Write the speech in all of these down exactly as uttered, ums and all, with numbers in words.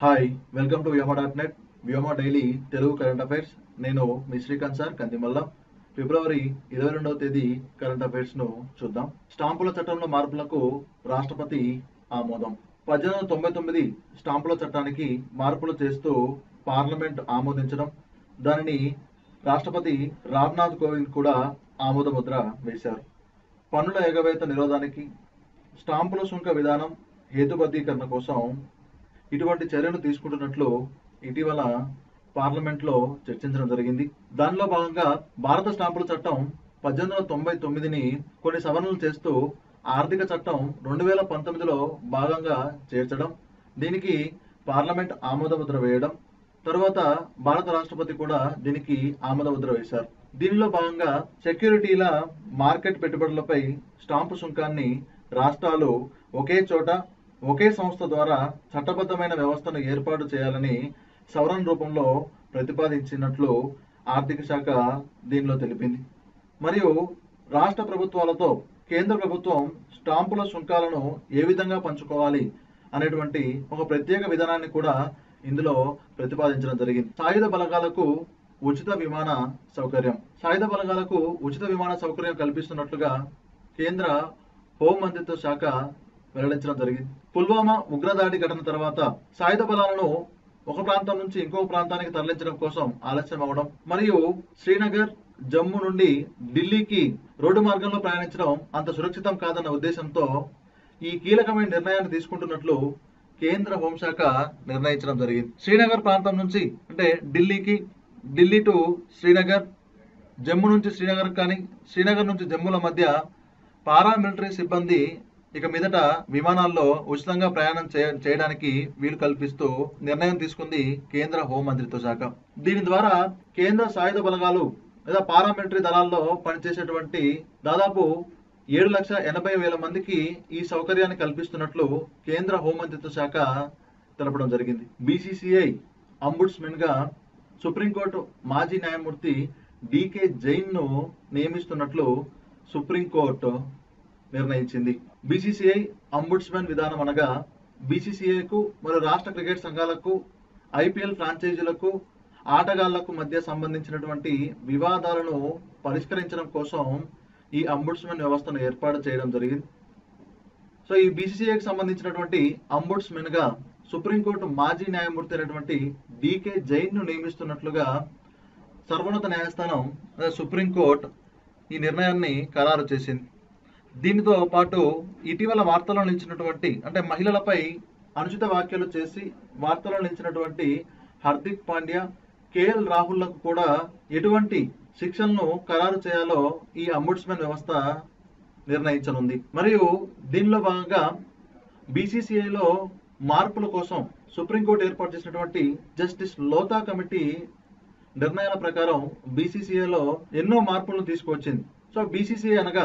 Hi welcome to Vyoma dot net Vyoma daily Telugu current affairs. నేను మీ Srikanth sir Kandimalla. ఫిబ్రవరి ఇరవై రెండవ తేదీ కరెంట్ అఫైర్స్ ను చూద్దాం. స్టాంపుల చట్టంలో మార్పులకు రాష్ట్రపతి ఆమోదం. పద్దెనిమిది వందల తొంభై తొమ్మిది స్టాంపుల చట్టానికి మార్పులు చేస్తూ పార్లమెంట్ ఆమోదించడం, దానిని రాష్ట్రపతి రామ్నాథ్ కోవింద్ కూడా ఆమోద ముద్ర వేశారు. పన్నుల ఎగవేత నిరోధానికి స్టాంపుల సుంక విధానం హేతుబద్ధీకరణ కోసం ఇటువంటి చర్యలు తీసుకుంటున్నట్లు ఇటీవల పార్లమెంట్లో చర్చించడం జరిగింది. దానిలో భాగంగా భారత స్టాంపుల చట్టం పద్దెనిమిది వందల తొంభై తొమ్మిదిని కొన్ని సవరణలు చేస్తూ ఆర్థిక చట్టం రెండు వేల పంతొమ్మిదిలో భాగంగా చేర్చడం, దీనికి పార్లమెంట్ ఆమోద ముద్ర వేయడం, తరువాత భారత రాష్ట్రపతి కూడా దీనికి ఆమోద ముద్ర వేశారు. దీనిలో భాగంగా సెక్యూరిటీల మార్కెట్ పెట్టుబడులపై స్టాంపు సుంకాన్ని రాష్ట్రాలు ఒకే చోట ఒకే సంస్థ ద్వారా చట్టబద్ధమైన వ్యవస్థను ఏర్పాటు చేయాలని సవరణ రూపంలో ప్రతిపాదించినట్లు ఆర్థిక శాఖ దీనిలో తెలిపింది. మరియు రాష్ట్ర ప్రభుత్వాలతో కేంద్ర ప్రభుత్వం స్టాంపుల సుంకాలను ఏ విధంగా పంచుకోవాలి అనేటువంటి ఒక ప్రత్యేక విధానాన్ని కూడా ఇందులో ప్రతిపాదించడం జరిగింది. సాయుధ బలగాలకు ఉచిత విమాన సౌకర్యం సాయుధ బలగాలకు ఉచిత విమాన సౌకర్యం కల్పిస్తున్నట్లుగా కేంద్ర హోం మంత్రిత్వ శాఖ వెల్లడించడం జరిగింది. పుల్వామా ఉగ్రదాడి ఘటన తర్వాత సాయుధ బలాలను ఒక ప్రాంతం నుంచి ఇంకో ప్రాంతానికి తరలించడం కోసం ఆలస్యం అవడం, మరియు శ్రీనగర్ జమ్మూ నుండి ఢిల్లీకి రోడ్డు మార్గంలో ప్రయాణించడం అంత సురక్షితం కాదన్న ఉద్దేశంతో ఈ కీలకమైన నిర్ణయాన్ని తీసుకుంటున్నట్లు కేంద్ర హోంశాఖ నిర్ణయించడం జరిగింది. శ్రీనగర్ ప్రాంతం నుంచి అంటే ఢిల్లీకి, ఢిల్లీ టు శ్రీనగర్, జమ్మూ నుంచి శ్రీనగర్ కానీ శ్రీనగర్ నుంచి జమ్మూల మధ్య పారామిలిటరీ సిబ్బంది ఇక మీదట విమానాల్లో ఉచితంగా ప్రయాణం చేయడానికి వీలు కల్పిస్తూ నిర్ణయం తీసుకుంది కేంద్ర హోం మంత్రిత్వ శాఖ. దీని ద్వారా కేంద్ర సాయుధ బలగాలు లేదా పారామిలిటరీ దళాల్లో పనిచేసేటువంటి దాదాపు ఏడు లక్షల ఎనభై వేల మందికి ఈ సౌకర్యాన్ని కల్పిస్తున్నట్లు కేంద్ర హోం మంత్రిత్వ శాఖ తెలపడం జరిగింది. బీసీసీఐ అంబుడ్స్మెన్ గా సుప్రీంకోర్టు మాజీ న్యాయమూర్తి డికే జైన్ ను నియమిస్తున్నట్లు సుప్రీంకోర్టు నిర్ణయించింది. బీసీసీఐ అంబుడ్స్మెన్ విధానం అనగా బీసీసీఐకు మరియు రాష్ట్ర క్రికెట్ సంఘాలకు, ఐపీఎల్ ఫ్రాంచైజీలకు, ఆటగాళ్లకు మధ్య సంబంధించినటువంటి వివాదాలను పరిష్కరించడం కోసం ఈ అంబుడ్స్మెన్ వ్యవస్థను ఏర్పాటు చేయడం జరిగింది. సో ఈ బీసీసీఐకి సంబంధించినటువంటి అంబుడ్స్మెన్ గా సుప్రీంకోర్టు మాజీ న్యాయమూర్తి అయినటువంటి డికే జైన్ ను నియమిస్తున్నట్లుగా సర్వోన్నత న్యాయస్థానం సుప్రీంకోర్టు ఈ నిర్ణయాన్ని ఖరారు చేసింది. దీనితో పాటు ఇటీవల వార్తల్లో నిలిచినటువంటి అంటే మహిళలపై అనుచిత వ్యాఖ్యలు చేసి వార్తల్లో నిలిచినటువంటి హార్దిక్ పాండ్యా, కేఎల్ రాహుల్లకు కూడా ఎటువంటి శిక్షలను ఖరారు చేయాలో ఈ అంబుడ్స్మెన్ వ్యవస్థ నిర్ణయించనుంది. మరియు దీనిలో భాగంగా బీసీసీఐలో మార్పుల కోసం సుప్రీంకోర్టు ఏర్పాటు చేసినటువంటి జస్టిస్ లోతా కమిటీ నిర్ణయాల ప్రకారం బీసీసీఐలో ఎన్నో మార్పులను తీసుకువచ్చింది. సో బీసీసీఐ అనగా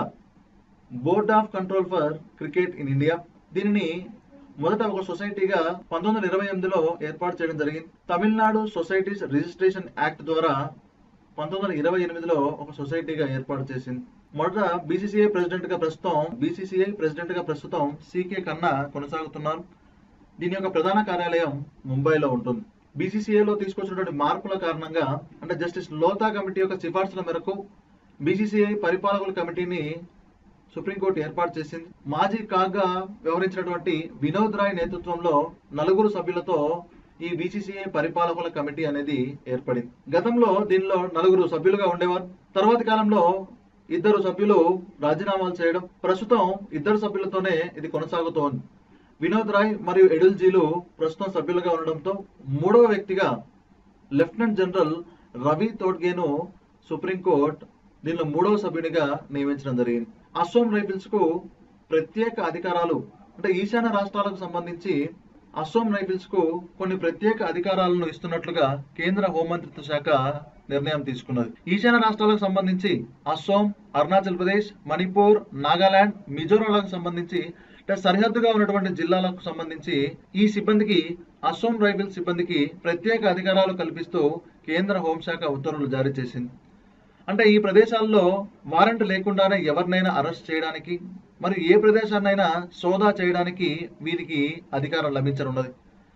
board of control for cricket in India. దీనిని మొదట ఒక సొసైటీగా పంతొమ్మిది వందల ఇరవై ఎనిమిదిలో ఏర్పాటు చేయడం జరిగింది. తమిళనాడు సొసైటీస్ రిజిస్ట్రేషన్ యాక్ట్ ద్వారా పంతొమ్మిది వందల ఇరవై ఎనిమిదిలో ఒక సొసైటీగా ఏర్పాటు చేసింది. మొదట బీసీసీఐ ప్రెసిడెంట్ గా ప్రస్తుతం బీసీసీఐ ప్రెసిడెంట్ గా ప్రస్తుతం సీకే ఖన్నా కొనసాగుతున్నారు. దీని యొక్క ప్రధాన కార్యాలయం ముంబైలో ఉంటుంది. బీసీసీఐలో తీసుకొచ్చినటువంటి మార్పుల కారణంగా అంటే జస్టిస్ లోతా కమిటీ యొక్క సిఫార్సుల మేరకు బీసీసీఐ పరిపాలకుల కమిటీని సుప్రీంకోర్టు ఏర్పాటు చేసింది. మాజీ కాగా వ్యవహరించినటువంటి వినోద్ రాయ్ నేతృత్వంలో నలుగురు సభ్యులతో ఈ బీసీసీఐ పరిపాలకుల కమిటీ అనేది ఏర్పడింది. గతంలో దీనిలో నలుగురు సభ్యులుగా ఉండేవారు. తర్వాతి కాలంలో ఇద్దరు సభ్యులు రాజీనామాలు చేయడం, ప్రస్తుతం ఇద్దరు సభ్యులతోనే ఇది కొనసాగుతోంది. వినోద్ రాయ్ మరియు ఎడుల్జీలు ప్రస్తుతం సభ్యులుగా ఉండడంతో మూడవ వ్యక్తిగా లెఫ్టినెంట్ జనరల్ రవి తోడ్గేను సుప్రీంకోర్టు దీనిలో మూడవ సభ్యునిగా నియమించడం జరిగింది. అస్సోం రైఫిల్స్ కు ప్రత్యేక అధికారాలు అంటే ఈశాన్య రాష్ట్రాలకు సంబంధించి అస్సోం రైఫిల్స్ కు కొన్ని ప్రత్యేక అధికారాలను ఇస్తున్నట్లుగా కేంద్ర హోంమంత్రిత్వ శాఖ నిర్ణయం తీసుకున్నది. ఈశాన్య రాష్ట్రాలకు సంబంధించి అస్సోం, అరుణాచల్ ప్రదేశ్, మణిపూర్, నాగాలాండ్, మిజోరాంలకు సంబంధించి అంటే సరిహద్దుగా ఉన్నటువంటి జిల్లాలకు సంబంధించి ఈ సిబ్బందికి అస్సోం రైఫిల్స్ సిబ్బందికి ప్రత్యేక అధికారాలు కల్పిస్తూ కేంద్ర హోంశాఖ ఉత్తర్వులు జారీ చేసింది. అంటే ఈ ప్రదేశాల్లో వారెంట్ లేకుండానే ఎవరినైనా అరెస్ట్ చేయడానికి మరియు ఏ ప్రదేశాన్నైనా సోదా చేయడానికి వీరికి అధికారం లభించనున్నది.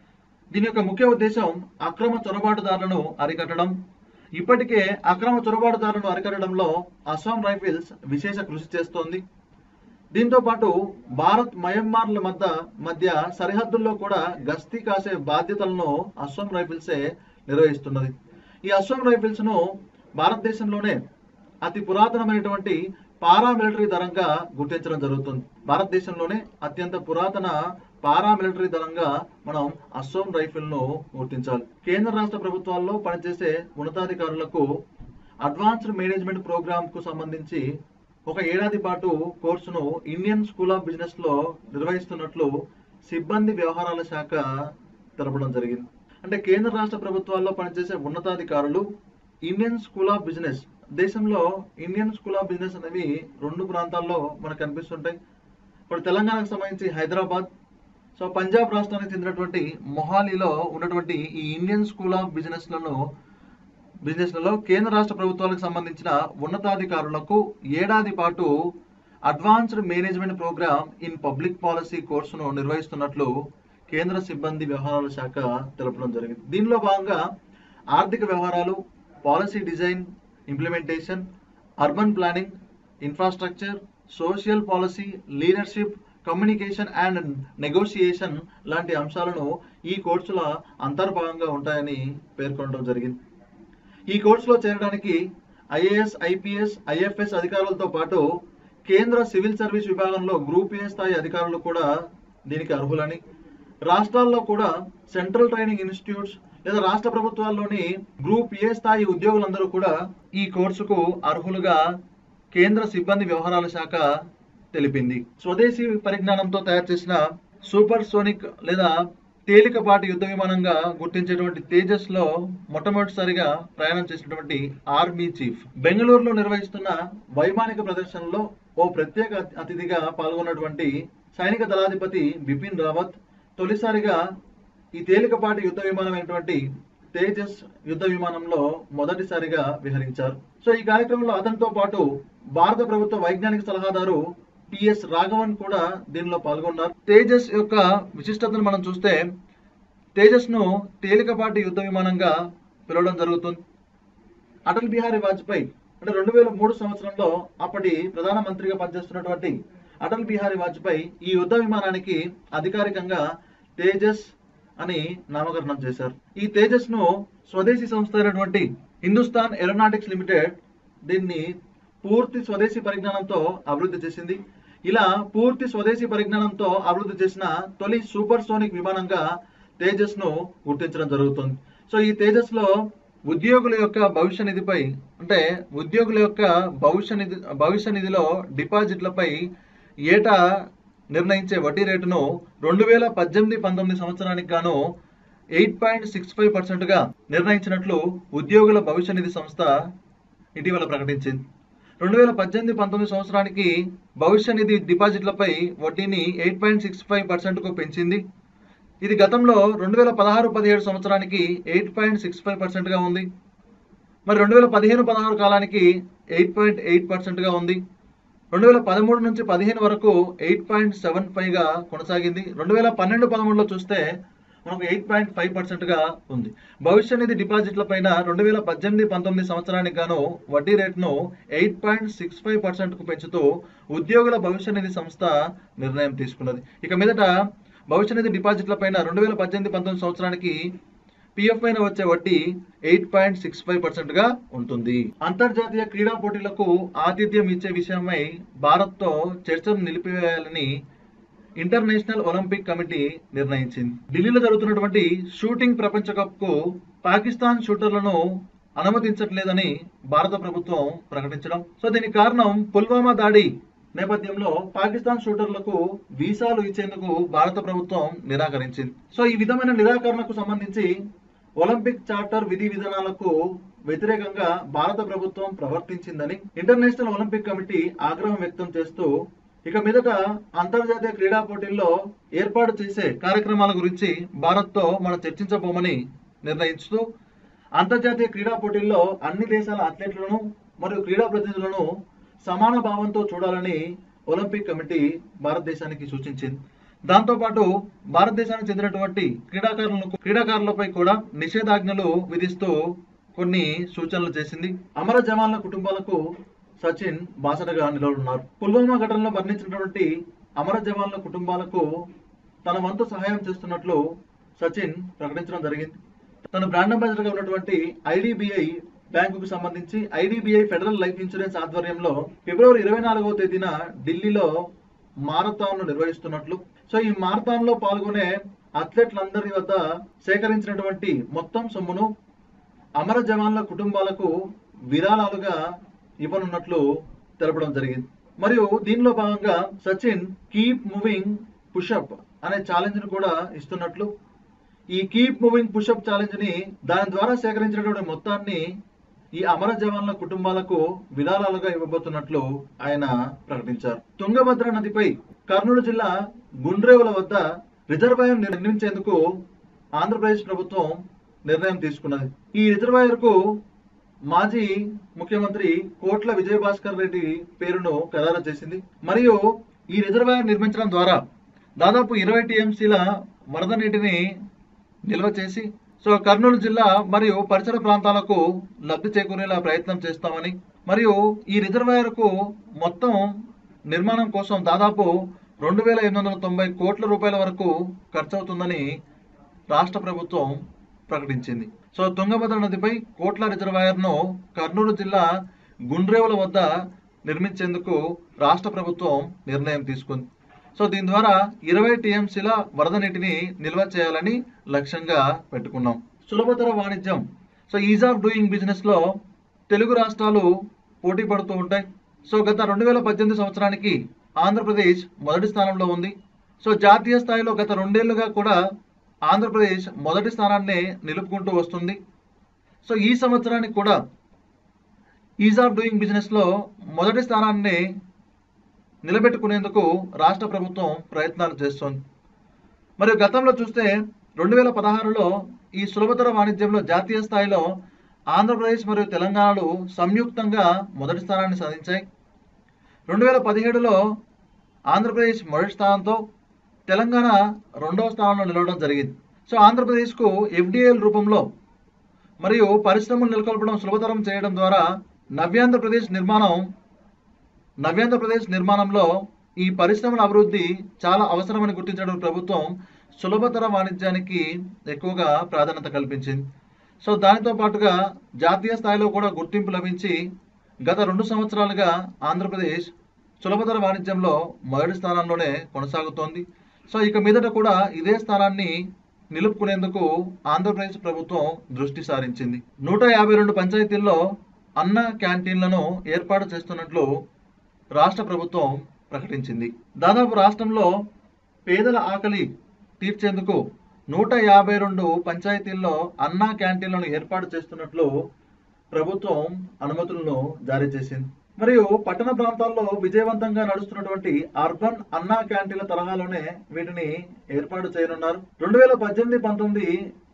దీని యొక్క ముఖ్య ఉద్దేశం అక్రమ చొరబాటుదారులను అరికట్టడం. ఇప్పటికే అక్రమ చొరబాటుదారులను అరికట్టడంలో అస్సాం రైఫిల్స్ విశేష కృషి చేస్తోంది. దీంతో పాటు భారత్ మయన్మార్ల మధ్య మధ్య సరిహద్దుల్లో కూడా గస్తీ కాసే బాధ్యతలను అస్సాం రైఫిల్సే నిర్వహిస్తున్నది. ఈ అస్సాం రైఫిల్స్ ను భారతదేశంలోనే అతి పురాతనమైనటువంటి పారామిలిటరీ దళంగా గుర్తించడం జరుగుతుంది. భారతదేశంలోనే అత్యంత పురాతన పారామిలిటరీ దళంగా మనం అస్సాం రైఫిల్ ను గుర్తించాలి. కేంద్ర రాష్ట్ర ప్రభుత్వాల్లో పనిచేసే ఉన్నతాధికారులకు అడ్వాన్స్డ్ మేనేజ్మెంట్ ప్రోగ్రామ్ కు సంబంధించి ఒక ఏడాది పాటు కోర్సును ఇండియన్ స్కూల్ ఆఫ్ బిజినెస్ లో నిర్వహిస్తున్నట్లు సిబ్బంది వ్యవహారాల శాఖ తెలపడం జరిగింది. అంటే కేంద్ర రాష్ట్ర ప్రభుత్వాల్లో పనిచేసే ఉన్నతాధికారులు ఇండియన్ స్కూల్ ఆఫ్ బిజినెస్, దేశంలో ఇండియన్ స్కూల్ ఆఫ్ బిజినెస్ అనేవి రెండు ప్రాంతాల్లో మనకు కనిపిస్తుంటాయి. ఇప్పుడు తెలంగాణకు సంబంధించి హైదరాబాద్, సో పంజాబ్ రాష్ట్రానికి చెందినటువంటి మొహాలీలో ఉన్నటువంటి ఈ ఇండియన్ స్కూల్ ఆఫ్ బిజినెస్ లను బిజినెస్లలో కేంద్ర రాష్ట్ర ప్రభుత్వాలకు సంబంధించిన ఉన్నతాధికారులకు ఏడాది పాటు advanced management programme in public policy కోర్సును నిర్వహిస్తున్నట్లు కేంద్ర సిబ్బంది వ్యవహారాల శాఖ తెలపడం జరిగింది. దీనిలో భాగంగా ఆర్థిక వ్యవహారాలు, policy design, implementation, urban planning, infrastructure, social policy, leadership, communication and negotiation లాంటి అంశాలను ఈ కోర్సుల అంతర్భాగంగా ఉంటాయని పేర్కొనడం జరిగింది. ఈ కోర్సులో చేరడానికి ఐఏఎస్, ఐపీఎస్, ఐఎఫ్ఎస్ అధికారులతో పాటు కేంద్ర సివిల్ సర్వీస్ విభాగంలో గ్రూప్ ఏ స్థాయి అధికారులు కూడా దీనికి అర్హులని, రాష్ట్రాల్లో కూడా సెంట్రల్ ట్రైనింగ్ ఇన్స్టిట్యూట్స్ లేదా రాష్ట్ర ప్రభుత్వాల్లోని గ్రూప్ ఏ స్థాయి ఉద్యోగులందరూ కూడా ఈ కోర్సుకు అర్హులుగా కేంద్ర సిబ్బంది వ్యవహారాల శాఖ తెలిపింది. స్వదేశీ పరిజ్ఞానంతో తయారు చేసిన సూపర్ సోనిక్ లేదా తేలికపాటి యుద్ధ విమానంగా గుర్తించేటువంటి తేజస్ లో మొట్టమొదటిసారిగా ప్రయాణం చేసినటువంటి ఆర్మీ చీఫ్ బెంగళూరులో నిర్వహిస్తున్న వైమానిక ప్రదర్శనలో ఓ ప్రత్యేక అతిథిగా పాల్గొన్నటువంటి సైనిక దళాధిపతి బిపిన్ రావత్ తొలిసారిగా ఈ తేలికపాటి యుద్ధ విమానమైనటువంటి తేజస్ యుద్ధ విమానంలో మొదటిసారిగా విహరించారు. సో ఈ కార్యక్రమంలో అతనితో పాటు భారత ప్రభుత్వ వైజ్ఞానిక సలహాదారు పిఎస్ రాఘవన్ కూడా దీనిలో పాల్గొన్నారు. తేజస్ యొక్క విశిష్టతను మనం చూస్తే తేజస్ ను తేలికపాటి యుద్ధ విమానంగా పిలవడం జరుగుతుంది. అటల్ బిహారీ వాజ్పేయి అంటే రెండు వేల మూడు సంవత్సరంలో అప్పటి ప్రధానమంత్రిగా పనిచేస్తున్నటువంటి అటల్ బిహారీ వాజ్పేయి ఈ యుద్ధ విమానానికి అధికారికంగా తేజస్ అని నామకరణం చేశారు. ఈ తేజస్ ను స్వదేశీ సంస్థ అయినటువంటి హిందుస్థాన్ ఏరోనాటిక్స్ లిమిటెడ్ దీన్ని పూర్తి స్వదేశీ పరిజ్ఞానంతో అభివృద్ధి చేసింది. ఇలా పూర్తి స్వదేశీ పరిజ్ఞానంతో అభివృద్ధి చేసిన తొలి సూపర్ సోనిక్ విమానంగా తేజస్ ను గుర్తించడం జరుగుతుంది. సో ఈ తేజస్ లో ఉద్యోగుల యొక్క భవిష్య నిధిపై అంటే ఉద్యోగుల యొక్క భవిష్య నిధి భవిష్య నిధిలో డిపాజిట్లపై ఏటా నిర్ణయించే వడ్డీ రేటును రెండు వేల పద్దెనిమిది పంతొమ్మిది సంవత్సరానికి గాను eight point six five percent గా నిర్ణయించినట్లు ఉద్యోగుల భవిష్య నిధి సంస్థ ఇటీవల ప్రకటించింది. రెండు వేల పద్దెనిమిది పంతొమ్మిది సంవత్సరానికి భవిష్య నిధి డిపాజిట్లపై వడ్డీని eight point six five percent కు పెంచింది. ఇది గతంలో రెండు వేల పదహారు పదిహేడు సంవత్సరానికి eight point six five percent గా ఉంది. మరి రెండు వేల పదిహేను పదహారు కాలానికి ఎయిట్ పాయింట్ ఎయిట్ పర్సెంట్ గా ఉంది. రెండు వేల పదమూడు నుంచి పదిహేను వరకు ఎయిట్ పాయింట్ సెవెన్ ఫైవ్ గా కొనసాగింది. రెండు వేల పన్నెండు పదమూడులో చూస్తే మనకు ఎయిట్ పాయింట్ ఫైవ్ పర్సెంట్ గా ఉంది. భవిష్య నిధి డిపాజిట్ల పైన రెండు వేల పద్దెనిమిది పంతొమ్మిది సంవత్సరానికి గాను వడ్డీ రేటును eight point six five percent కు పెంచుతూ ఉద్యోగుల భవిష్య నిధి సంస్థ నిర్ణయం తీసుకున్నది. ఇక మీదట భవిష్య నిధి డిపాజిట్ల పైన రెండు వేల పద్దెనిమిది పంతొమ్మిది సంవత్సరానికి పిఎఫ్ పైన వచ్చే వడ్డీ eight point six five percent గా ఉంటుంది. అంతర్జాతీయ క్రీడా పోటీలకు ఆతిథ్యం ఇచ్చే విషయమై భారత్ తో చర్చలు నిలిపివేయాలని ఇంటర్నేషనల్ ఒలింపిక్ కమిటీ నిర్ణయించింది. ఢిల్లీలో జరుగుతున్నటువంటి షూటింగ్ ప్రపంచ కప్ కు పాకిస్తాన్ షూటర్లను అనుమతించట్లేదని భారత ప్రభుత్వం ప్రకటించడం. సో దీనికి కారణం పుల్వామా దాడి నేపథ్యంలో పాకిస్తాన్ షూటర్లకు వీసాలు ఇచ్చేందుకు భారత ప్రభుత్వం నిరాకరించింది. సో ఈ విధమైన నిరాకరణకు సంబంధించి ఒలింపిక్ చార్టర్ విధి విధానాలకు వ్యతిరేకంగా భారత ప్రభుత్వం ప్రవర్తించిందని ఇంటర్నేషనల్ ఒలింపిక్ కమిటీ ఆగ్రహం వ్యక్తం చేస్తూ ఇక మీదట అంతర్జాతీయ క్రీడా పోటీల్లో ఏర్పాటు చేసే కార్యక్రమాల గురించి భారత్ తో మనం చర్చించబోమని నిర్ణయిస్తూ అంతర్జాతీయ క్రీడా పోటీల్లో అన్ని దేశాల అథ్లెట్లను మరియు క్రీడా ప్రతినిధులను సమాన భావంతో చూడాలని ఒలింపిక్ కమిటీ భారతదేశానికి సూచించింది. దాంతోపాటు భారతదేశానికి చెందినటువంటి క్రీడాకారులకు క్రీడాకారులపై కూడా నిషేధాజ్ఞలు విధిస్తూ కొన్ని సూచనలు చేసింది. అమర జవాన్ల కుటుంబాలకు సచిన్ బాసటగా నిలవనున్నారు. పుల్వామా ఘటనలో మరణించినటువంటి అమర జవాన్ల కుటుంబాలకు తన వంతు సహాయం చేస్తున్నట్లు సచిన్ ప్రకటించడం జరిగింది. తన బ్రాండ్ అంబాసిడర్ గా ఉన్నటువంటి ఐడిబిఐ బ్యాంకుకు సంబంధించి ఐడిబిఐ ఫెడరల్ లైఫ్ ఇన్సూరెన్స్ ఆధ్వర్యంలో ఫిబ్రవరి ఇరవై నాలుగవ తేదీన ఢిల్లీలో మారథాన్ ను నిర్వహిస్తున్నట్లు, సో ఈ మారథాన్ లో పాల్గొనే అథ్లెట్లందరి వద్ద సేకరించినటువంటి మొత్తం సొమ్మును అమర జవాన్ల కుటుంబాలకు విరాళాలుగా ఇవ్వనున్నట్లు తెలపడం జరిగింది. మరియు దీనిలో భాగంగా సచిన్ కీప్ మూవింగ్ పుషప్ అనే ఛాలెంజ్ ను కూడా ఇస్తున్నట్లు, ఈ కీప్ మూవింగ్ పుషప్ ఛాలెంజ్ ని దాని ద్వారా సేకరించినటువంటి మొత్తాన్ని ఈ అమర జవాన్ల కుటుంబాలకు విరాళాలుగా ఇవ్వబోతున్నట్లు ఆయన ప్రకటించారు. తుంగభద్ర నదిపై కర్నూలు జిల్లా గుండ్రేవుల వద్ద రిజర్వాయర్ నిర్మించేందుకు ఆంధ్రప్రదేశ్ ప్రభుత్వం నిర్ణయం తీసుకున్నది. ఈ రిజర్వాయర్ కు మాజీ ముఖ్యమంత్రి కోట్ల విజయభాస్కర్ రెడ్డి పేరును ఖరారు చేసింది. మరియు ఈ రిజర్వాయర్ నిర్మించడం ద్వారా దాదాపు ఇరవై టీఎంసీల వరద నీటిని నిల్వ చేసి సో కర్నూలు జిల్లా మరియు పరిసర ప్రాంతాలకు లబ్ధి చేకూరేలా ప్రయత్నం చేస్తామని, మరియు ఈ రిజర్వాయర్ కు మొత్తం నిర్మాణం కోసం దాదాపు రెండు వేల ఎనిమిది వందల తొంభై కోట్ల రూపాయల వరకు ఖర్చు అవుతుందని రాష్ట్ర ప్రభుత్వం ప్రకటించింది. సో తుంగభద్ర నదిపై కోట్ల రిజర్వాయర్ ను కర్నూలు జిల్లా గుండ్రేవుల వద్ద నిర్మించేందుకు రాష్ట్ర ప్రభుత్వం నిర్ణయం తీసుకుంది. సో దీని ద్వారా ఇరవై టీఎంసీల వరద నీటిని నిల్వ చేయాలని లక్ష్యంగా పెట్టుకున్నాం. సులభతర వాణిజ్యం, so ease of doing business లో తెలుగు రాష్ట్రాలు పోటీ పడుతూ ఉంటాయి. సో గత రెండు వేల పద్దెనిమిది సంవత్సరానికి ఆంధ్రప్రదేశ్ మొదటి స్థానంలో ఉంది. సో జాతీయ స్థాయిలో గత రెండేళ్లుగా కూడా ఆంధ్రప్రదేశ్ మొదటి స్థానాన్ని నిలుపుకుంటూ వస్తుంది. సో ఈ సంవత్సరానికి కూడా ఈజ్ ఆఫ్ డూయింగ్ బిజినెస్ లో మొదటి స్థానాన్ని నిలబెట్టుకునేందుకు రాష్ట్ర ప్రభుత్వం ప్రయత్నాలు చేస్తోంది. మరియు గతంలో చూస్తే రెండు వేల పదహారులో ఈ సులభతర వాణిజ్యంలో జాతీయ స్థాయిలో ఆంధ్రప్రదేశ్ మరియు తెలంగాణలు సంయుక్తంగా మొదటి స్థానాన్ని సాధించాయి. రెండు వేల పదిహేడులో ఆంధ్రప్రదేశ్ మొదటి స్థానంతో తెలంగాణ రెండవ స్థానంలో నిలవడం జరిగింది. సో ఆంధ్రప్రదేశ్కు ఎఫ్డిఐల రూపంలో మరియు పరిశ్రమలు నెలకొల్పడం సులభతరం చేయడం ద్వారా నవ్యాంధ్రప్రదేశ్ నిర్మాణం నవ్యాంధ్రప్రదేశ్ నిర్మాణంలో ఈ పరిశ్రమల అభివృద్ధి చాలా అవసరమని గుర్తించడం ప్రభుత్వం సులభతర వాణిజ్యానికి ఎక్కువగా ప్రాధాన్యత కల్పించింది. సో దానితో పాటుగా జాతీయ స్థాయిలో కూడా గుర్తింపు లభించి గత రెండు సంవత్సరాలుగా ఆంధ్రప్రదేశ్ సులభతర వాణిజ్యంలో మొదటి స్థానంలోనే కొనసాగుతోంది. సో ఇక మీదట కూడా ఇదే స్థానాన్ని నిలుపుకునేందుకు ఆంధ్రప్రదేశ్ ప్రభుత్వం దృష్టి సారించింది. నూట యాభై రెండు పంచాయతీల్లో అన్న క్యాంటీన్లను ఏర్పాటు చేస్తున్నట్లు రాష్ట్ర ప్రభుత్వం ప్రకటించింది. దాదాపు రాష్ట్రంలో పేదల ఆకలి తీర్చేందుకు నూట యాభై రెండు పంచాయతీల్లో అన్నా క్యాంటీన్లను ఏర్పాటు చేస్తున్నట్లు ప్రభుత్వం అనుమతులను జారీ చేసింది. మరియు పట్టణ ప్రాంతాల్లో విజయవంతంగా నడుస్తున్నటువంటి అర్బన్ అన్నా క్యాంటీన్ల తరహాలోనే వీటిని ఏర్పాటు చేయనున్నారు. రెండు వేల పద్దెనిమిది పంతొమ్మిది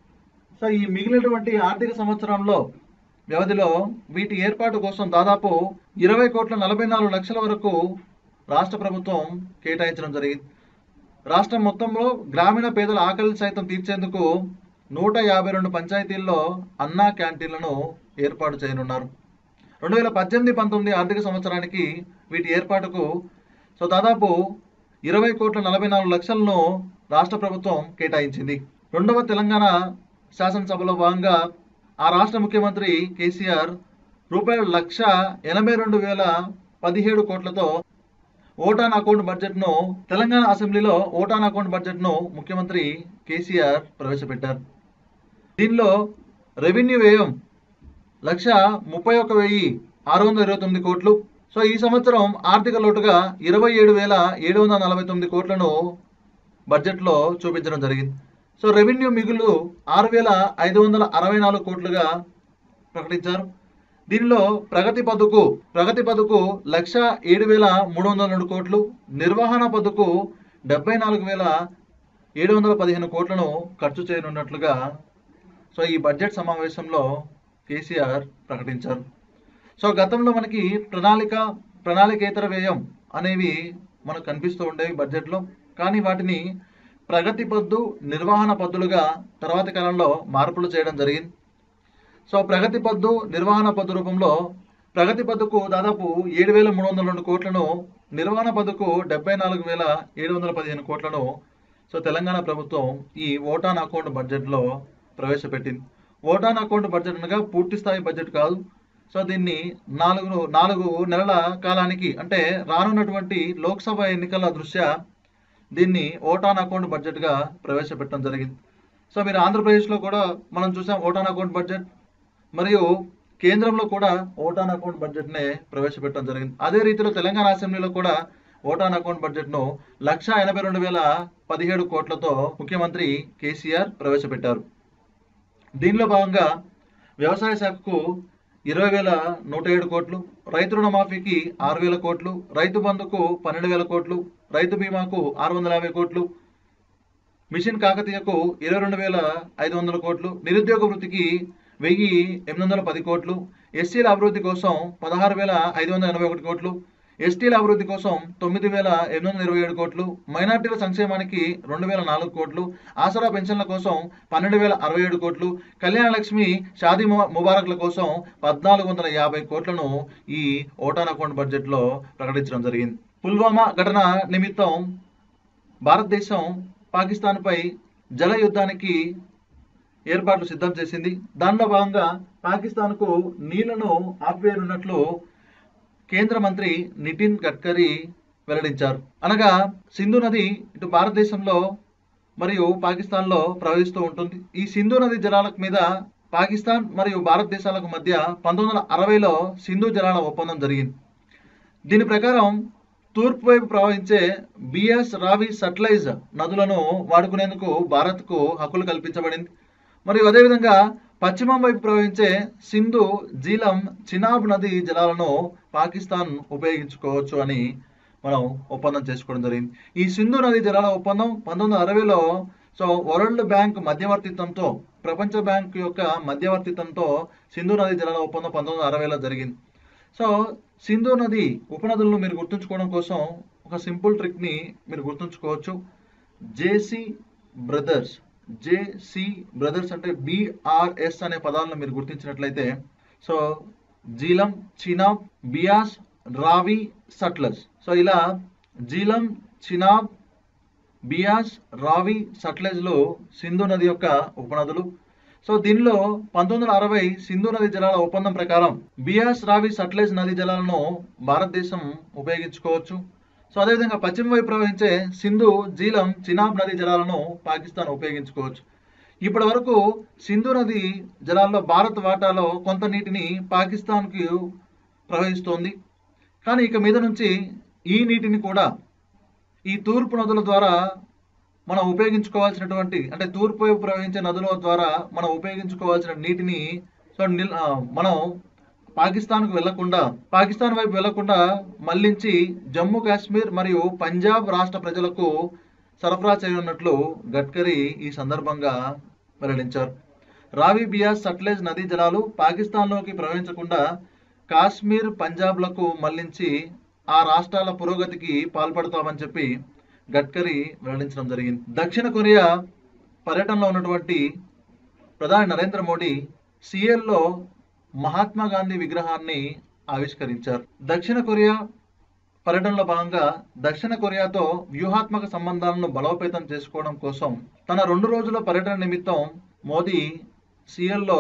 సో ఈ మిగిలినటువంటి ఆర్థిక సంవత్సరంలో వ్యవధిలో వీటి ఏర్పాటు కోసం దాదాపు ఇరవై కోట్ల నలభై నాలుగు లక్షల వరకు రాష్ట్ర ప్రభుత్వం కేటాయించడం జరిగింది. రాష్ట్రం మొత్తంలో గ్రామీణ పేదల ఆకలి సైతం తీర్చేందుకు నూట యాభై రెండు పంచాయతీల్లో అన్నా క్యాంటీన్లను ఏర్పాటు చేయనున్నారు. రెండు వేల పద్దెనిమిది పంతొమ్మిది ఆర్థిక సంవత్సరానికి వీటి ఏర్పాటుకు సో దాదాపు ఇరవై కోట్ల నలభై నాలుగు లక్షలను రాష్ట్ర ప్రభుత్వం కేటాయించింది. రెండవ తెలంగాణ శాసనసభలో భాగంగా ఆ రాష్ట్ర ముఖ్యమంత్రి కేసీఆర్ రూపాయలు లక్ష ఎనభై రెండు వేల పదిహేడు కోట్లతో ఓటాన్ అకౌంట్ బడ్జెట్ను తెలంగాణ అసెంబ్లీలో ఓటాన్ అకౌంట్ బడ్జెట్ను ముఖ్యమంత్రి కేసీఆర్ ప్రవేశపెట్టారు. దీనిలో రెవెన్యూ వ్యయం లక్ష ముప్పై ఒక్క వెయ్యి ఆరు వందల ఇరవై తొమ్మిది కోట్లు. సో ఈ సంవత్సరం ఆర్థిక లోటుగా ఇరవై ఏడు వేల ఏడు వందల నలభై తొమ్మిది కోట్లను బడ్జెట్లో చూపించడం జరిగింది. సో రెవెన్యూ మిగులు ఆరు వేల ఐదు వందల అరవై నాలుగు కోట్లుగా ప్రకటించారు. దీనిలో ప్రగతి పథకు ప్రగతి పథకు లక్ష ఏడు వేల మూడు వందల రెండు కోట్లు, నిర్వహణ పథకు డెబ్బై నాలుగు వేల ఏడు వందల పదిహేను కోట్లను ఖర్చు చేయనున్నట్లుగా సో ఈ బడ్జెట్ సమావేశంలో కేసీఆర్ ప్రకటించారు. సో గతంలో మనకి ప్రణాళిక ప్రణాళికేతర వ్యయం అనేవి మనకు కనిపిస్తూ ఉండేవి బడ్జెట్లో. కానీ వాటిని ప్రగతి పద్దు, నిర్వహణ పద్దులుగా తర్వాతి కాలంలో మార్పులు చేయడం జరిగింది. సో ప్రగతి పద్దు, నిర్వహణ పద్దు రూపంలో ప్రగతి పద్దుకు దాదాపు ఏడు వేల మూడు వందల రెండు కోట్లను, నిర్వహణ పద్దుకు డెబ్బై నాలుగు వేల ఏడు వందల పదిహేను కోట్లను సో తెలంగాణ ప్రభుత్వం ఈ ఓటాన్ అకౌంట్ బడ్జెట్లో ప్రవేశపెట్టింది. ఓటాన్ అకౌంట్ బడ్జెట్ అనగా పూర్తి స్థాయి బడ్జెట్ కాదు. సో దీన్ని నాలుగు నాలుగు నెలల కాలానికి, అంటే రానున్నటువంటి లోక్సభ ఎన్నికల దృష్ట్యా దీన్ని ఓటాన్ అకౌంట్ బడ్జెట్గా ప్రవేశపెట్టడం జరిగింది. సో మీరు ఆంధ్రప్రదేశ్లో కూడా మనం చూసాం ఓటాన్ అకౌంట్ బడ్జెట్, మరియు కేంద్రంలో కూడా ఓటాన్ అకౌంట్ బడ్జెట్నే ప్రవేశపెట్టడం జరిగింది. అదే రీతిలో తెలంగాణ అసెంబ్లీలో కూడా ఓటాన్ అకౌంట్ బడ్జెట్ను లక్ష ఎనభై రెండు వేల పదిహేడు కోట్లతో ముఖ్యమంత్రి కేసీఆర్ ప్రవేశపెట్టారు. దీనిలో భాగంగా వ్యవసాయ శాఖకు ఇరవై వేల నూట ఏడు కోట్లు, రైతు రుణమాఫీకి ఆరు వేల కోట్లు, రైతు బంధుకు పన్నెండు వేల కోట్లు, రైతు బీమాకు ఆరు వందల యాభై కోట్లు, మిషన్ కాకతీయకు ఇరవై రెండు వేల ఐదు వందల కోట్లు, నిరుద్యోగ వృత్తికి వెయ్యి ఎనిమిది వందల పది కోట్లు, ఎస్సీల అభివృద్ధి కోసం పదహారు వేల ఐదు వందల ఎనభై ఒకటి కోట్లు, ఎస్టీల అభివృద్ధి కోసం తొమ్మిది వేల ఎనిమిది వందల ఇరవై ఏడు కోట్లు, మైనార్టీల సంక్షేమానికి రెండు వేల నాలుగు కోట్లు, ఆసరా పెన్షన్ల కోసం పన్నెండు వేల అరవై ఏడు కోట్లు, కళ్యాణ లక్ష్మి, షాదీ ముబారక్ల కోసం పద్నాలుగు వందల యాభై కోట్లను ఈ ఓటాన్ అకౌంట్ బడ్జెట్లో ప్రకటించడం జరిగింది. పుల్వామా ఘటన నిమిత్తం భారతదేశం పాకిస్తాన్పై జల యుద్ధానికి ఏర్పాట్లు సిద్ధం చేసింది. దానిలో భాగంగా పాకిస్తాన్కు నీళ్లను ఆపివేయనున్నట్లు కేంద్ర మంత్రి నితిన్ గడ్కరీ వెల్లడించారు. అనగా సింధు నది ఇటు భారతదేశంలో మరియు పాకిస్తాన్లో ప్రవహిస్తూ ఉంటుంది. ఈ సింధు నది జలాల మీద పాకిస్తాన్ మరియు భారతదేశాలకు మధ్య పంతొమ్మిది వందల అరవైలో సింధు జలాల ఒప్పందం జరిగింది. దీని ప్రకారం తూర్పు వైపు ప్రవహించే బియాస్, రావి, సట్లైజ్ నదులను వాడుకునేందుకు భారత్కు హక్కులు కల్పించబడింది. మరియు అదేవిధంగా పశ్చిమం వైపు ప్రవహించే సింధు, జీలం, చినాబ్ నది జలాలను పాకిస్తాన్ ఉపయోగించుకోవచ్చు అని మనం ఒప్పందం చేసుకోవడం జరిగింది. ఈ సింధు నది జలాల ఒప్పందం పంతొమ్మిది వందల అరవైలో సో వరల్డ్ బ్యాంక్ మధ్యవర్తిత్వంతో, ప్రపంచ బ్యాంక్ యొక్క మధ్యవర్తిత్వంతో సింధు నది జలాల ఒప్పందం పంతొమ్మిది వందల అరవైలో జరిగింది. సో సింధు నది ఉపనదులను మీరు గుర్తుంచుకోవడం కోసం ఒక సింపుల్ ట్రిక్ని మీరు గుర్తుంచుకోవచ్చు. జేసీ బ్రదర్స్, జేసీ బ్రదర్స్ అంటే బిఆర్ఎస్ అనే పదాలను మీరు గుర్తించినట్లయితే, సో జీలం, చినాబ్, బియాస్, రావి, సట్లెజ్. సో ఇలా జీలం, చినాబ్, బియాస్, రావి, సట్లెజ్లు సింధు నది యొక్క ఉపనదులు. సో దీనిలో పంతొమ్మిది వందల అరవై సింధు నది జలాల ఒప్పందం ప్రకారం బియాస్, రావి, సట్లెజ్ నది జలాలను భారతదేశం ఉపయోగించుకోవచ్చు. సో అదేవిధంగా పశ్చిమ వైపు ప్రవహించే సింధు, జీలం, చినాబ్ నది జలాలను పాకిస్తాన్ ఉపయోగించుకోవచ్చు. ఇప్పటి వరకు సింధు నది జలాల్లో భారత్ వాటాలో కొంత నీటిని పాకిస్తాన్కి ప్రవహిస్తోంది. కానీ ఇక మీద నుంచి ఈ నీటిని కూడా ఈ తూర్పు నదుల ద్వారా మనం ఉపయోగించుకోవాల్సినటువంటి, అంటే తూర్పు వైపు ప్రవహించే నదుల ద్వారా మనం ఉపయోగించుకోవాల్సిన నీటిని సో మనం పాకిస్తాన్కు వెళ్లకుండా, పాకిస్తాన్ వైపు వెళ్లకుండా మళ్లించి జమ్మూ కాశ్మీర్ మరియు పంజాబ్ రాష్ట్ర ప్రజలకు సరఫరా చేయనున్నట్లు గడ్కరీ ఈ సందర్భంగా వెల్లడించారు. రావి, బియాస్, సట్లెజ్ నదీ జలాలు పాకిస్తాన్లోకి ప్రవహించకుండా కాశ్మీర్, పంజాబ్లకు మళ్లించి ఆ రాష్ట్రాల పురోగతికి పాల్పడతామని చెప్పి గడ్కరీ వెల్లడించడం జరిగింది. దక్షిణ కొరియా పర్యటనలో ఉన్నటువంటి ప్రధాని నరేంద్ర మోడీ సిఎల్లో మహాత్మా గాంధీ విగ్రహాన్ని ఆవిష్కరించారు. దక్షిణ కొరియా పర్యటనలో భాగంగా దక్షిణ కొరియాతో వ్యూహాత్మక సంబంధాలను బలోపేతం చేసుకోవడం కోసం తన రెండు రోజుల పర్యటన నిమిత్తం మోదీ సిఎల్లో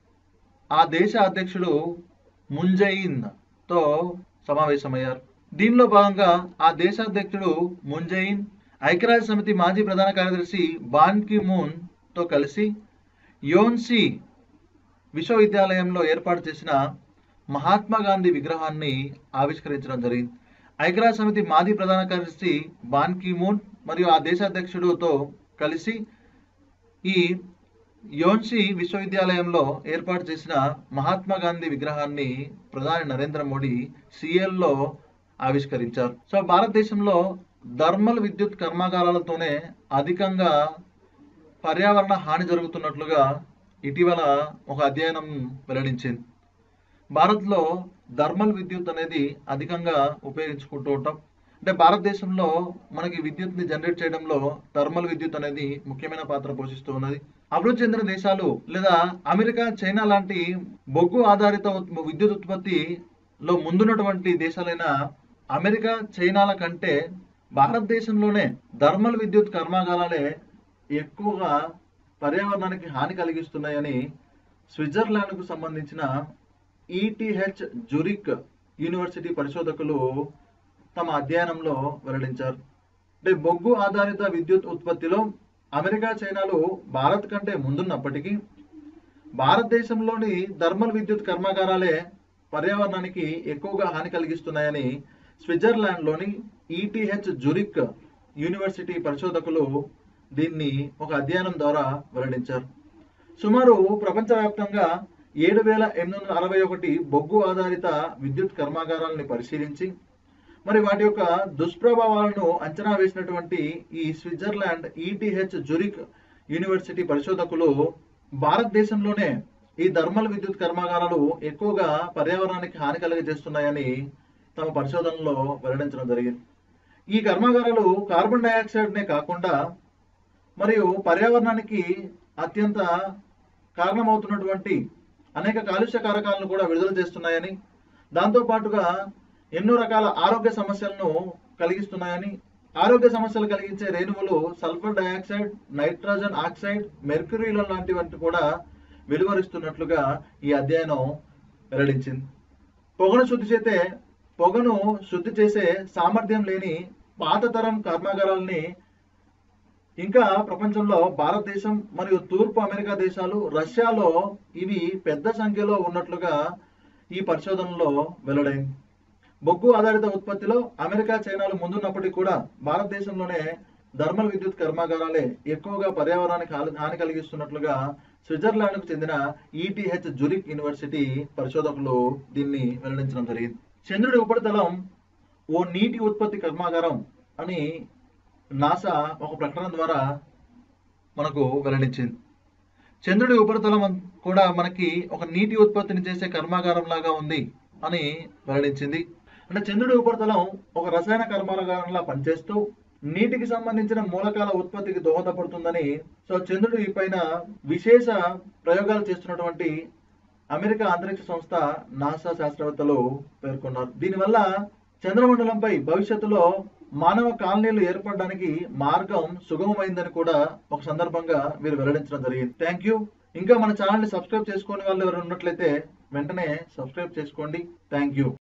ఆ దేశ అధ్యక్షుడు మూన్ జే ఇన్ తో సమావేశమయ్యారు. దీనిలో భాగంగా ఆ దేశ అధ్యక్షుడు మూన్ జే ఇన్ ఐక్యరాజ్య సమితి మాజీ ప్రధాన కార్యదర్శి బాన్ కి మూన్ తో కలిసి యోన్సీ విశ్వవిద్యాలయంలో ఏర్పాటు చేసిన మహాత్మా గాంధీ విగ్రహాన్ని ఆవిష్కరించడం జరిగింది. ఐక్యరాజ్య సమితి మాజీ ప్రధాన కార్యదర్శి బాన్ కి మూన్ మరియు ఆ దేశ అధ్యక్షుడితో కలిసి ఈ యోన్సీ విశ్వవిద్యాలయంలో ఏర్పాటు చేసిన మహాత్మా గాంధీ విగ్రహాన్ని ప్రధాని నరేంద్ర మోడీ సిఎల్లో ఆవిష్కరించారు. సో భారతదేశంలో థర్మల్ విద్యుత్ కర్మాగారాలతోనే అధికంగా పర్యావరణ హాని జరుగుతున్నట్లుగా ఇటీవల ఒక అధ్యయనం వెల్లడించింది. భారత్లో థర్మల్ విద్యుత్ అనేది అధికంగా ఉపయోగించుకుంటూ ఉంటాం. అంటే భారతదేశంలో మనకి విద్యుత్ని జనరేట్ చేయడంలో థర్మల్ విద్యుత్ అనేది ముఖ్యమైన పాత్ర పోషిస్తూ ఉన్నది. అభివృద్ధి చెందిన దేశాలు లేదా అమెరికా, చైనా లాంటి బొగ్గు ఆధారిత ఉత్- విద్యుత్ ఉత్పత్తిలో ముందున్నటువంటి దేశాలైన అమెరికా, చైనాల కంటే భారతదేశంలోనే థర్మల్ విద్యుత్ కర్మాగారాలే ఎక్కువగా పర్యావరణానికి హాని కలిగిస్తున్నాయని స్విట్జర్లాండ్కు సంబంధించిన ఈటీహెచ్ జురిక్ యూనివర్సిటీ పరిశోధకులు తమ అధ్యయనంలో వెల్లడించారు. అంటే బొగ్గు ఆధారిత విద్యుత్ ఉత్పత్తిలో అమెరికా, చైనాలు భారత్ కంటే ముందున్నప్పటికీ భారతదేశంలోని థర్మల్ విద్యుత్ కర్మాగారాలే పర్యావరణానికి ఎక్కువగా హాని కలిగిస్తున్నాయని స్విట్జర్లాండ్లోని ఈటీహెచ్ జురిక్ యూనివర్సిటీ పరిశోధకులు దీన్ని ఒక అధ్యయనం ద్వారా వెల్లడించారు. సుమారు ప్రపంచవ్యాప్తంగా ఏడు వేల ఎనిమిది వందల అరవై ఒకటి బొగ్గు ఆధారిత విద్యుత్ కర్మాగారాలని పరిశీలించి మరి వాటి యొక్క దుష్ప్రభావాలను అంచనా వేసినటువంటి ఈ స్విట్జర్లాండ్ ఈటీహెచ్ జురిక్ యూనివర్సిటీ పరిశోధకులు భారతదేశంలోనే ఈ థర్మల్ విద్యుత్ కర్మాగారాలు ఎక్కువగా పర్యావరణానికి హాని కలుగజేస్తున్నాయని తమ పరిశోధనలో వెల్లడించడం జరిగింది. ఈ కర్మాగారాలు కార్బన్ డైఆక్సైడ్నే కాకుండా మరియు పర్యావరణానికి అత్యంత కారణమవుతున్నటువంటి అనేక కాలుష్య కారకాలను కూడా విడుదల చేస్తున్నాయని, దాంతోపాటుగా ఎన్నో రకాల ఆరోగ్య సమస్యలను కలిగిస్తున్నాయని, ఆరోగ్య సమస్యలు కలిగించే రేణువులు సల్ఫర్ డయాక్సైడ్, నైట్రోజన్ ఆక్సైడ్, మెర్క్యూరీల లాంటివంటి కూడా వెలువరిస్తున్నట్లుగా ఈ అధ్యయనం వెల్లడించింది. పొగను శుద్ధి చేసే పొగను శుద్ధి చేసే సామర్థ్యం లేని పాత తరం కర్మాగారాలని ఇంకా ప్రపంచంలో భారతదేశం మరియు తూర్పు అమెరికా దేశాలు, రష్యాలో ఇవి పెద్ద సంఖ్యలో ఉన్నట్లుగా ఈ పరిశోధనలో వెల్లడైంది. బొగ్గు ఆధారిత ఉత్పత్తిలో అమెరికా, చైనాలు ముందున్నప్పటికీ కూడా భారతదేశంలోనే థర్మల్ విద్యుత్ కర్మాగారాలే ఎక్కువగా పర్యావరణానికి హాని కలిగిస్తున్నట్లుగా స్విట్జర్లాండ్కు చెందిన ఈటీహెచ్ జురిక్ యూనివర్సిటీ పరిశోధకులు దీన్ని వెల్లడించడం జరిగింది. చంద్రుడి ఉపరితలం ఓ నీటి ఉత్పత్తి కర్మాగారం అని నాసా ఒక ప్రకటన ద్వారా మనకు వెల్లడించింది. చంద్రుడి ఉపరితలం కూడా మనకి ఒక నీటి ఉత్పత్తిని చేసే కర్మాగారం లాగా ఉంది అని వెల్లడించింది. అంటే చంద్రుడి ఉపరితలం ఒక రసాయన కర్మాగారంలా పనిచేస్తూ నీటికి సంబంధించిన మూలకాల ఉత్పత్తికి దోహదపడుతుందని, సో చంద్రుడి పైన విశేష ప్రయోగాలు చేస్తున్నటువంటి అమెరికా అంతరిక్ష సంస్థ నాసా శాస్త్రవేత్తలు పేర్కొన్నారు. దీనివల్ల చంద్రమండలంపై భవిష్యత్తులో మానవ కాలనీలు ఏర్పడడానికి మార్గం సుగమమైందని కూడా ఒక సందర్భంగా వీరు వెల్లడించడం జరిగింది. Thank you. ఇంకా మన ఛానల్ని సబ్స్క్రైబ్ చేసుకునే వాళ్ళు ఎవరు ఉన్నట్లయితే వెంటనే సబ్స్క్రైబ్ చేసుకోండి. Thank you.